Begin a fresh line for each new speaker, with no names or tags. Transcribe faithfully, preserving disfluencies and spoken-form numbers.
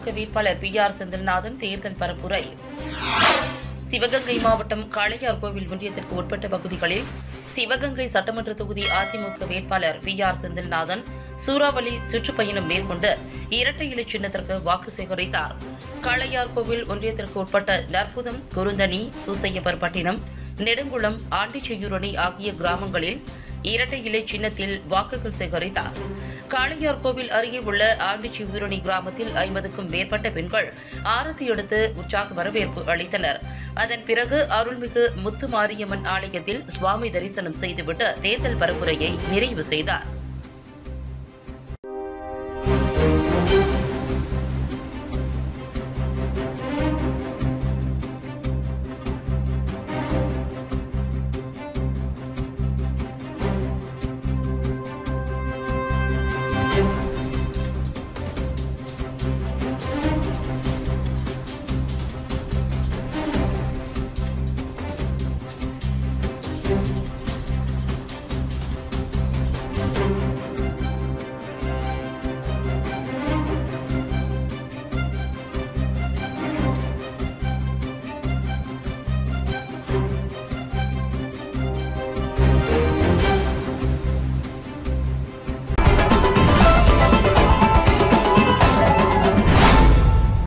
அதிமுக வேட்பாளர் B R Senthilnathan தேர்தல் பரப்புரை. சிவகங்கை மாவட்டம் காளையார்கோவில் ஒன்றியத்திற்கு உட்பட்ட பகுதிகளில் சிவகங்கை சட்டமன்ற தொகுதி அதிமுக வேட்பாளர் பி ஆர் செந்தில்நாதன் சூறாவளி சுற்றுப்பயணம் மேற்கொண்டு இரட்டை இலை சின்னத்திற்கு வாக்கு சேகரித்தார். காளையார்கோவில் ஒன்றியத்திற்கு உட்பட்ட நற்புதம், குருந்தனி, சூசையப்பர்பட்டினம், நெடுங்குளம், ஆண்டிச்செய்யூரணி ஆகிய கிராமங்களில் இரட்டை இலை சின்னத்தில் வாக்குகள் சேகரித்தார். காளையார்கோவில் அருகே உள்ள ஆண்டிச்செய்யூரணி கிராமத்தில் ஐம்பதுக்கும் மேற்பட்ட பெண்கள் ஆரத்தி எடுத்து உற்சாக வரவேற்பு அளித்தனர். அதன் பிறகு அருள்மிகு முத்துமாரியம்மன் ஆலயத்தில் சுவாமி தரிசனம் செய்துவிட்டு தேர்தல் பரப்புரையை நிறைவு செய்தார்.